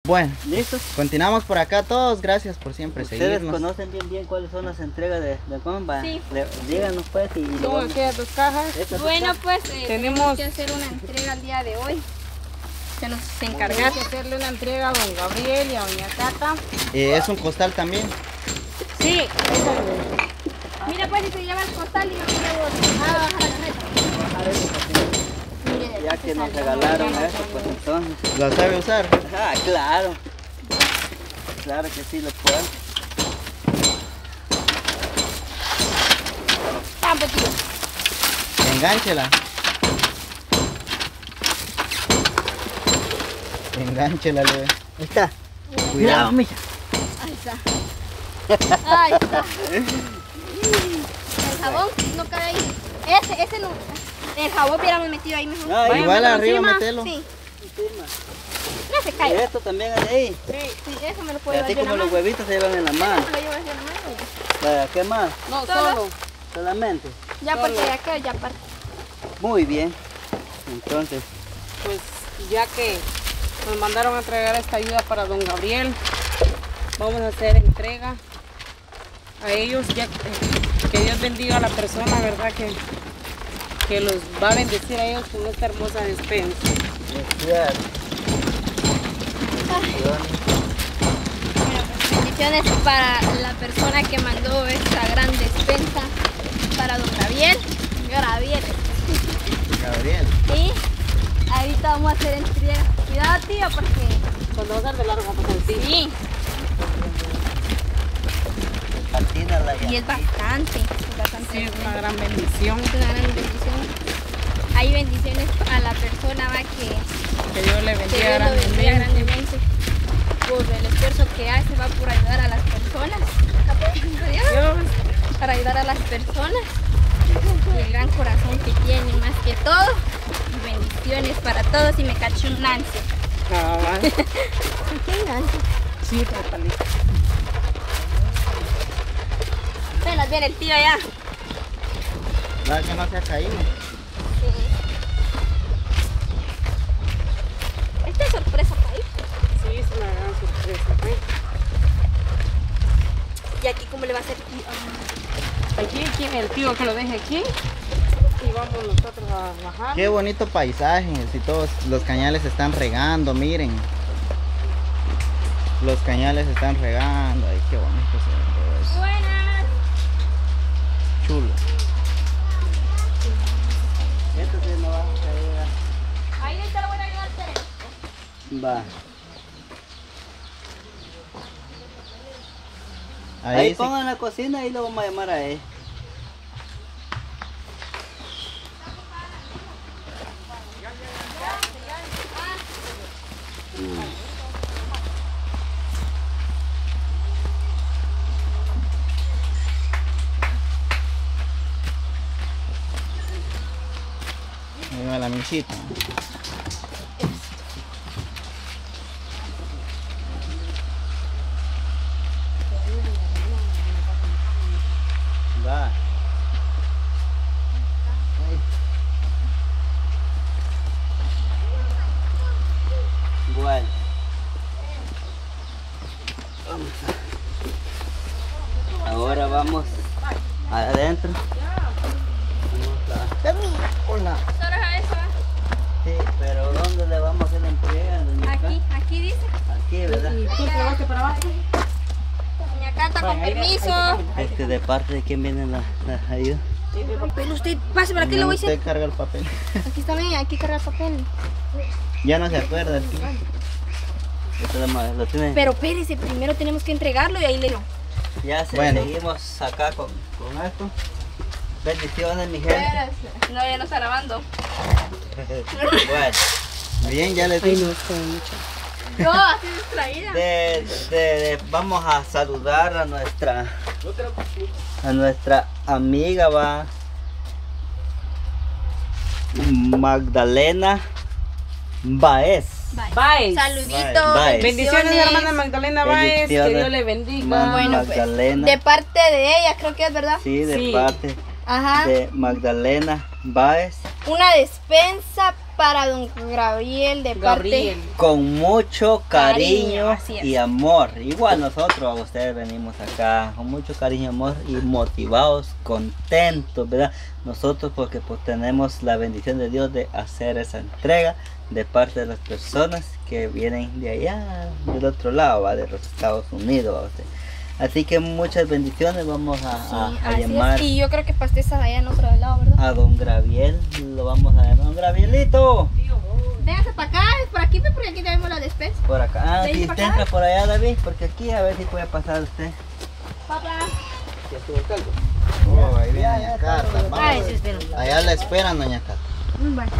Bueno, ¿Listos? continuamos por acá todos. Gracias por siempre Ustedes seguirnos. conocen bien cuáles son las entregas de comba. Sí. Díganos pues y lo Son vamos- aquellas 2 cajas. estas Bueno, dos pues tenemos Tenemos- que hacer una entrega el día de hoy. Se nos Tenemos encarga. que hacerle una entrega a don Gabriel y a doña Cata. Es un costal también. Sí. Mira, pues si se lleva el costal y yo me llevo a bajar la carreta. Mire, ya que nos regalaron esto, pues entonces. ¿Lo sabe usar? Ah, claro. Claro que sí lo puedo. Tan poquito. Engánchela. Engánchela, le. Ahí está. Cuidado. Cuidado, mija. Ahí está. Ahí está. El jabón no cabe ahí. Ese no. El jabón hubiéramos metido ahí mejor. Ay, Vaya, Igual mételo arriba encima. metelo. Sí. encima. No se Y cae. esto también es de ahí. Sí, eso me lo puedo Y llevar así yo en la como los mano. huevitos se llevan en la mano. Eso me lo llevo así en la mano. Vaya, ¿qué más? No, Solo. solo. Solamente. Ya porque ya queda ya aparte. Muy bien. Entonces, Pues ya que nos mandaron a entregar esta ayuda para don Gabriel, vamos a hacer entrega a ellos. Ya que Dios bendiga a la persona, ¿verdad? Que los va a bendecir a ellos con esta hermosa despensa. es cierto. Bueno, pues, bendiciones para la persona que mandó esta gran despensa para don Gabriel. Gabriel. Y ahorita vamos a hacer entrega. Cuidado, tío, porque Cuando va a ser de largo, vamos a decir. sí, Patina la y es bastante. Sí, es una gran bendición. Es una gran bendición. Hay bendiciones a la persona va Que Dios le que bendiga Dios lo bendiga grandemente. grandemente por el esfuerzo que hace, va por ayudar a las personas. Para ayudar a las personas. Y el gran corazón que tiene más que todo. Y bendiciones para todos y me cacho un Nancy. Cabal. ¿Qué Nancy? Sí, totalmente. Apenas viene el tío ya. ¿Verdad que no se ha caído? Esta es sorpresa para él. Sí, es una gran sorpresa. ¿Eh? Y aquí cómo le va a hacer. Aquí, ¿quién es el tío que lo deje aquí? Y vamos nosotros a bajar. Qué bonito paisaje. Si todos los cañales están regando, miren. Los cañales están regando. Ay, qué bonito se ve todo eso. Buenas. Chulo. Esto sí no va a caer. Ahí está la buena ayuda, Tere. Va. Ahí Ahí sí. pongan la cocina y lo vamos a llamar a él. Ahí va la michita. Va. Bueno. Ahora vamos adentro. Hola. Solo es eso, ¿eh? Sí, pero ¿dónde le vamos a hacer la entrega? doña Cata? Aquí dice. Aquí, ¿verdad? ¿Y tú te vas para abajo? Doña Cata, con permiso. ¿De parte de quién viene la ayuda? Pero usted pase por aquí, lo voy a Usted hacer. carga el papel. Aquí está bien, aquí carga el papel. Ya no se acuerda el tío. Esto lo tiene. Pero espérese, primero tenemos que entregarlo y ahí le digo. Ya Bueno. seguimos acá con esto. Bendiciones, mi gente. No, ya no está grabando. Bueno, Bien, ya le Ay, digo. no, está mucho. No, así distraída. vamos a saludar a nuestra amiga, va. Magdalena Baez. Bye. Saluditos. Bye. Bendiciones, hermana Magdalena Báez. Que Bendiciones. Dios le bendiga. Bueno, pues, Magdalena. de parte de ella, creo que es verdad. Sí, de Sí. parte Ajá. de Magdalena Baez. Una despensa para don Gabriel de Gabriel. Con mucho cariño Así es. y amor. Igual nosotros a ustedes venimos acá con mucho cariño y amor y motivados, contentos, ¿verdad? Nosotros porque pues tenemos la bendición de Dios de hacer esa entrega de parte de las personas que vienen de allá, del otro lado, ¿va? De los Estados Unidos, ¿va? Usted. Así que muchas bendiciones. Vamos a Así llamar es. Y yo creo que Pastel está allá en otro lado, ¿verdad? a don Gabriel. Lo vamos a llamar. Don Gabrielito. Véngase para acá, es por aquí, porque aquí tenemos la despensa. Por acá. Ah, ¿Vení si para usted acá? entra por allá, David, porque aquí a ver si puede pasar usted. Papá. Oh, ahí viene doña Cata. Vamos. Ay, sí, espera. Allá la esperan, doña Cata. Bueno.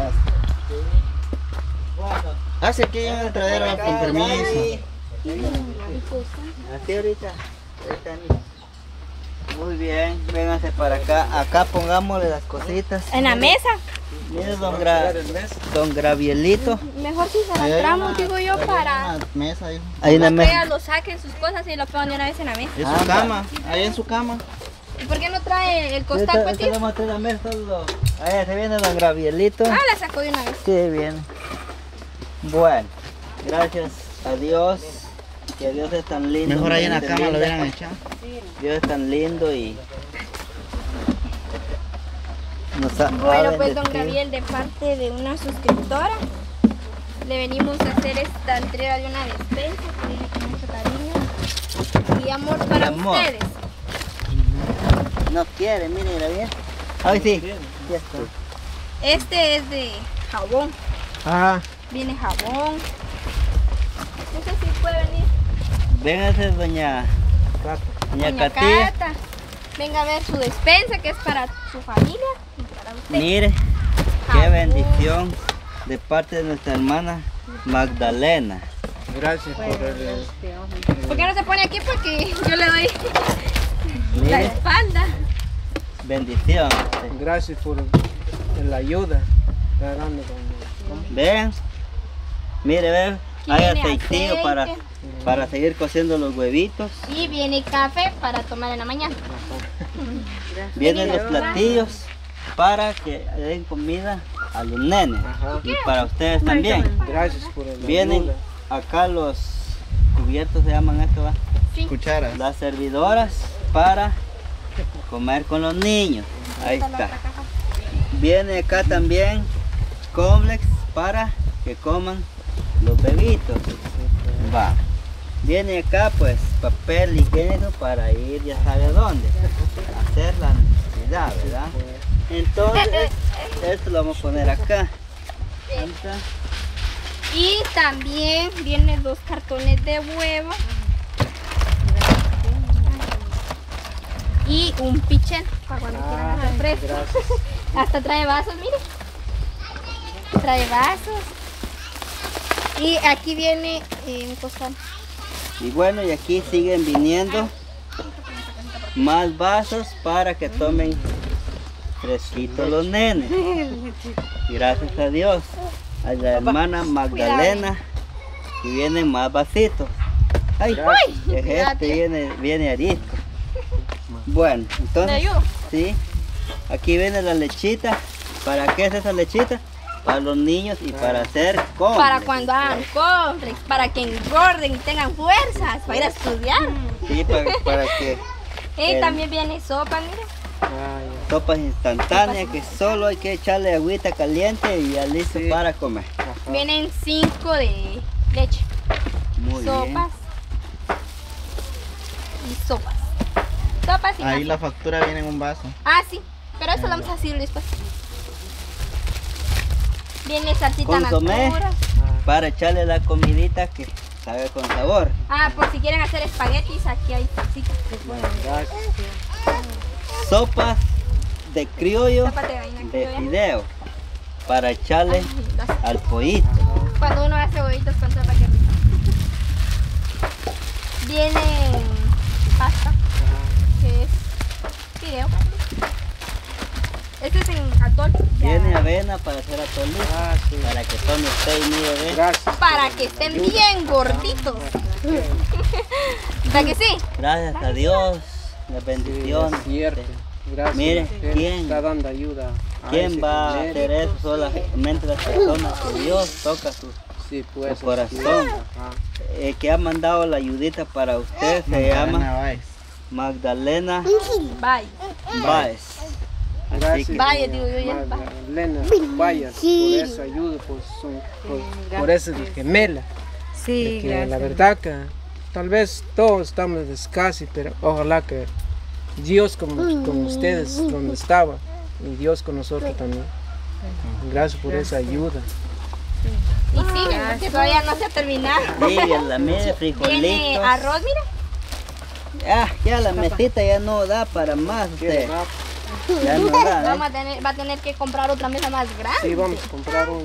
Ah, sí, aquí hay un entradero con permiso. Así ahorita. Muy bien, vénganse para acá. Acá pongámosle las cositas. En la mesa. Mire, don Gabrielito. Mejor si se Ahí la hay tramos, una- digo yo, ahí hay para una mesa ahí. Hay una que mesa. ellas lo saquen sus cosas y lo pongan de una vez en la mesa. En Ah, su cama, ahí en su cama. ¿Y por qué no trae el costal, Esta pues, tío? le mostré la mesa. Ahí se viene don Gabrielito. Ah, la sacó de una vez. Sí, viene. Bueno, gracias a Dios. Que Dios es tan lindo. Mejor ahí en la gente cama lo linda. hubieran echado. Dios es tan lindo y nos ha Bueno, pues don bendecido. Gabriel, de parte de una suscriptora, le venimos a hacer esta entrega de una despensa que viene con mucho cariño y amor para amor. ustedes. No quiere, mire bien. Ay, sí. Ya está. Este es de jabón, Ajá. viene jabón. No sé si puede venir Véngase, doña doña Catía. Cata. Venga a ver su despensa que es para su familia y para usted. Mire, qué Jabón. bendición de parte de nuestra hermana Magdalena. Gracias por ¿Por qué no se pone aquí? Porque yo le doy la Mire, espalda. bendición. Gracias por la ayuda. Vean, mire, vean, Aquí hay viene aceitillo aceite. para seguir cociendo los huevitos. Y viene café para tomar en la mañana. Vienen los platillos para que den comida a los nenes y para ustedes también. Gracias por la Vienen ayuda. acá los cubiertos, se llaman esto, ¿va? Sí. cucharas. Las servidoras para comer con los niños. Ahí está. Viene acá también complex para que coman los bebitos. Va. Viene acá pues papel higiénico para ir ya sabe a dónde. A hacer la necesidad, ¿verdad? Entonces, esto lo vamos a poner acá. Ahí está. Y también vienen 2 cartones de huevo. Y un pichel para cuando quieran hacer fresco. Hasta trae vasos, mire. Trae vasos. Y aquí viene un costal. Y bueno, y aquí siguen viniendo más vasos para que tomen fresquito los nenes. Gracias a Dios, a la hermana Magdalena, que vienen más vasitos. Ay, es este, viene arisco. Bueno, ¿Le entonces, ayudo? sí, aquí viene la lechita. ¿Para qué es esa lechita? Para los niños y para hacer compras. Para cuando hagan compras, para que engorden y tengan fuerzas para ir a estudiar. Sí, para que Y El- también viene sopa, mire. sopas instantáneas que solo hay que echarle agüita caliente y ya listo para comer. Vienen 5 de leche. Muy bien. Sopas. Y sopas. Sopas y Ahí más la sopas. factura viene en un vaso. Ah, sí. Pero eso lo vamos a hacer después. Viene salsita Consomé. natura. Para echarle la comidita que sabe con sabor. Ah, por si quieren hacer espaguetis, aquí hay salsita. Sopas de criollo Sopa de vaina de criolla. fideo para echarle Ay, las- al pollito. Cuando uno hace huevitos con sopa, que rico. Viene pasta, que es fideo. Este es en atol. Viene avena para hacer atole. Para que tome usted y mire, ve. Gracias. Para que estén bien gorditos. ¿Verdad que sí? Gracias a Dios, la bendición. Es cierto. Gracias. Mire, Él ¿quién? está dando ayuda ¿Quién ese va a dinero. hacer eso? Solamente las personas que Dios toca su Sí, pues. su corazón. Ajá. Que ha mandado la ayudita para usted se Magdalena llama Báez. Magdalena Bye. Báez. Gracias. Vaya, digo yo ya. Magdalena, vaya, por esa ayuda, por esa gemela. Sí, Que gracias. la verdad que tal vez todos estamos escasos, pero ojalá que Dios con ustedes donde estaba y Dios con nosotros también. Gracias por esa ayuda. Y sí, que todavía no se ha terminado. Díganla, mire, Viene frijolitos. arroz, mira. Ya la mesita ya no da para más usted. Ya no da, Vamos va a tener que comprar otra mesa más grande. Sí, vamos a comprar un...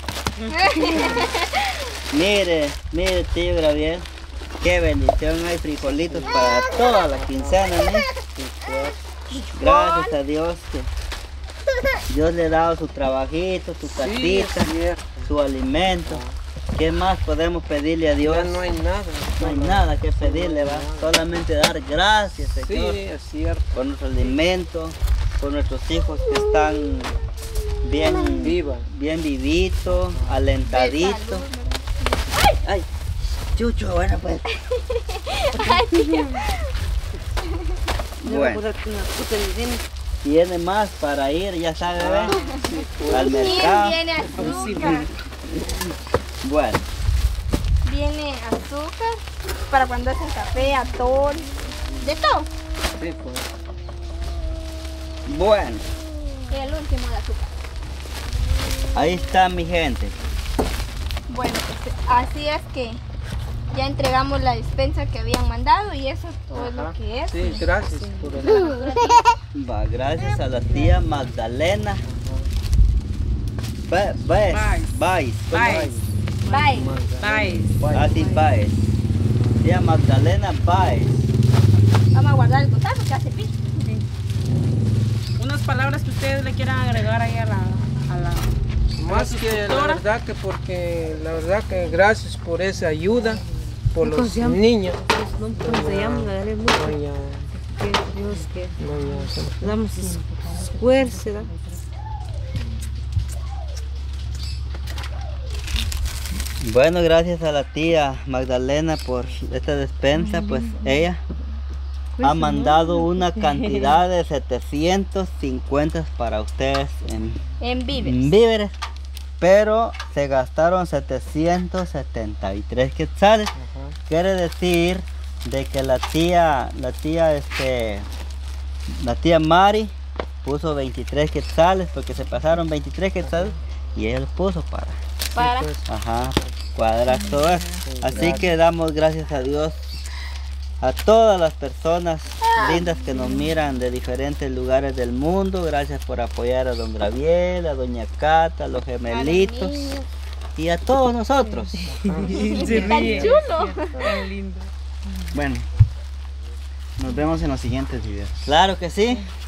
Mire, tío Gabriel. Qué bendición, hay frijolitos para toda la quincena, ¿no? Gracias a Dios que Dios le ha dado su trabajito, su casita, su alimento. ¿Qué más podemos pedirle a Dios? Ya no hay nada. No hay nada que pedirle, va. Solamente dar gracias, Sí, Señor, es cierto. por nuestro alimento, por nuestros hijos que están bien vivitos, alentaditos. Ay, Chucho, bueno pues. Bueno, tiene más para ir, ya sabe, ¿ve? Al ¿Quién mercado. viene azúcar? Bueno, Viene azúcar para cuando hacen café, atol, de todo. Sí, pues. bueno, Y el último de azúcar. ahí está mi gente. Bueno, pues, así es que ya entregamos la despensa que habían mandado y eso todo es lo que es. Sí, gracias por el... Va, gracias a la tía Magdalena. Baez. Bye. Bye. Así Baez. Tía Magdalena Baez. Vamos a guardar el total porque hace pi. Unas palabras que ustedes le quieran agregar ahí a la Más que la verdad que porque la verdad que gracias por esa ayuda, por los niños. ¿Cómo se llama? Agradezco mucho Doña, que Dios que doña, damos esfuerzo, ¿verdad? Bueno, gracias a la tía Magdalena por esta despensa, pues ella ha mandado una cantidad de 750 para ustedes en En víveres. víveres, pero se gastaron 773 quetzales. Quiere decir de que la tía Mari puso 23 quetzales porque se pasaron 23 quetzales y ella los puso para cuadrar todo eso. Así que damos gracias a Dios a todas las personas lindas que nos miran de diferentes lugares del mundo. Gracias por apoyar a don Gabriel, a doña Cata, a los gemelitos y a todos nosotros. ¡Tan chulo! Bueno, nos vemos en los siguientes videos. Claro que sí.